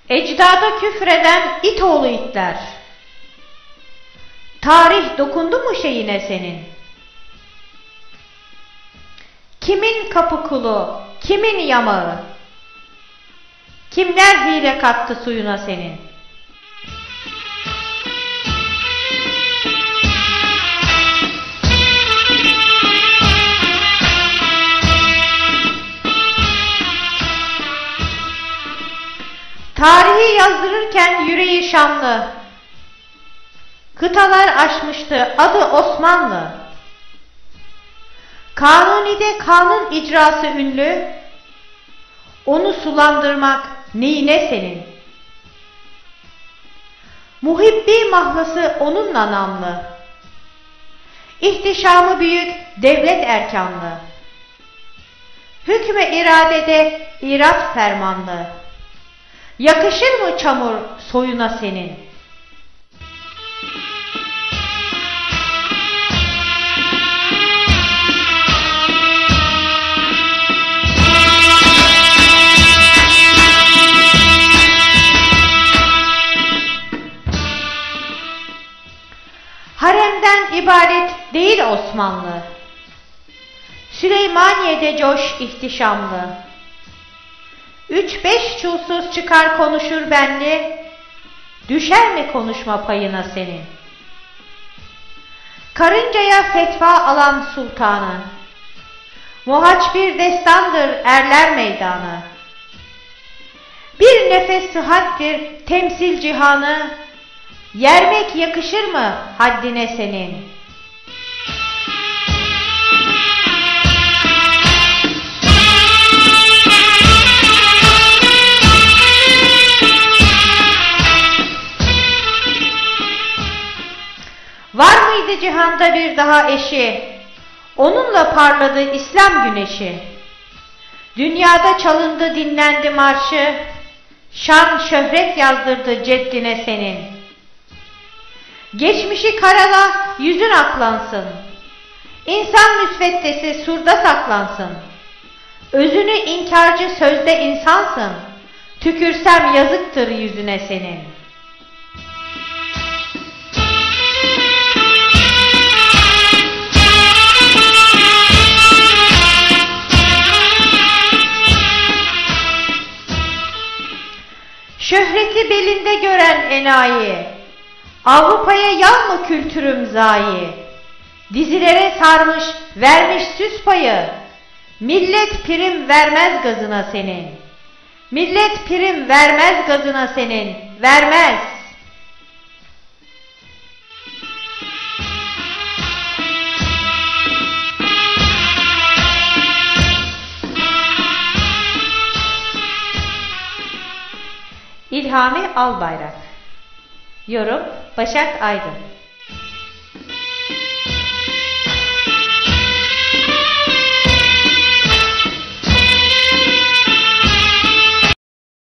Ecdada küfreden it oğlu itler. Tarih dokundu mu şeyine senin? Kimin kapı kulu, kimin yamağı? Kimler hile kattı suyuna senin? Tarihi yazdırırken yüreği şanlı, kıtalar aşmıştı adı Osmanlı. Kanuni'de kanun icrası ünlü, onu sulandırmak neyine senin? Muhibbi mahlası onunla namlı, İhtişamı büyük devlet erkanlı, hükmü iradede irat fermanlı. Yakışır mı çamur soyuna senin? Haremden ibaret değil Osmanlı, Süleymaniye'de coş ihtişamlı. 3-5 çulsuz çıkar konuşur benli, düşer mi konuşma payına senin? Karıncaya fetva alan sultanı, muhaç bir destandır erler meydanı. Bir nefes sıhhattir temsil cihanı, yermek yakışır mı haddine senin? Var mıydı cihanda bir daha eşi? Onunla parladı İslam güneşi. Dünyada çalındı dinlendi marşı, şan şöhret yazdırdı ceddine senin. Geçmişi karala yüzün aklansın, İnsan müsveddesi surda saklansın. Özünü inkarcı sözde insansın, tükürsem yazıktır yüzüne senin. Şöhreti belinde gören enayi, Avrupa'ya yal mı kültürüm zayi? Dizilere sarmış vermiş süs payı, millet prim vermez gazına senin. Millet prim vermez gazına senin, vermez. İlhami Albayrak. Yorum Başak Aydın.